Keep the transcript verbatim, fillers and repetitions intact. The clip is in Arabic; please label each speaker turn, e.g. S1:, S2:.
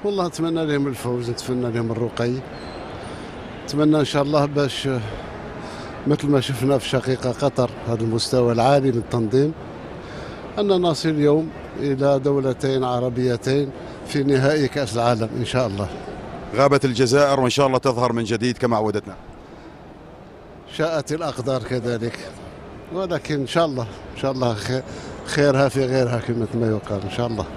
S1: والله نتمنى لهم الفوز، نتمنى لهم الرقي، نتمنى ان شاء الله باش مثل ما شفنا في شقيقة قطر هذا المستوى العالي من التنظيم أن نصل اليوم إلى دولتين عربيتين في نهائي كأس العالم إن شاء الله.
S2: غابت الجزائر وإن شاء الله تظهر من جديد كما عودتنا.
S1: شاءت الأقدار كذلك، ولكن إن شاء الله إن شاء الله خيرها في غيرها كما ما يقال إن شاء الله.